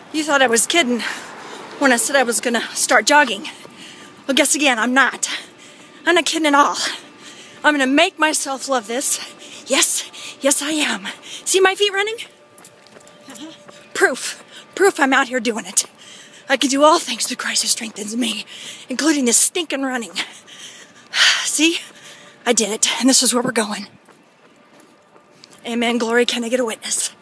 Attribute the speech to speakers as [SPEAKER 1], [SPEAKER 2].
[SPEAKER 1] You thought I was kidding when I said I was gonna start jogging. Well, guess again, I'm not. I'm not kidding at all. I'm gonna make myself love this. Yes, I am. See my feet running? Proof I'm out here doing it. I can do all things through Christ who strengthens me, including this stinking running. See? I did it, and this is where we're going. Amen. Glory. Can I get a witness?